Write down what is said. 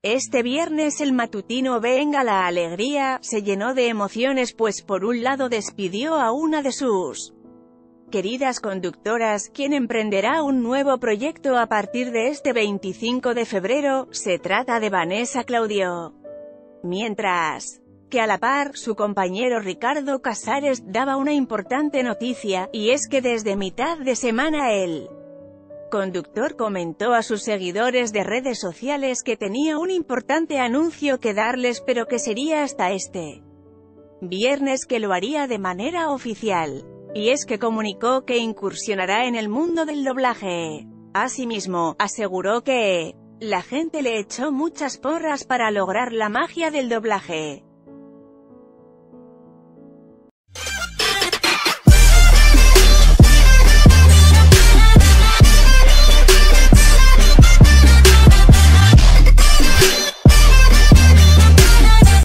Este viernes el matutino Venga la Alegría se llenó de emociones, pues por un lado despidió a una de sus queridas conductoras, quien emprenderá un nuevo proyecto a partir de este 25 de febrero, se trata de Vanessa Claudio. Mientras que a la par, su compañero Ricardo Casares daba una importante noticia, y es que desde mitad de semana el conductor comentó a sus seguidores de redes sociales que tenía un importante anuncio que darles, pero que sería hasta este viernes que lo haría de manera oficial. Y es que comunicó que incursionará en el mundo del doblaje. Asimismo, aseguró que la gente le echó muchas porras para lograr la magia del doblaje.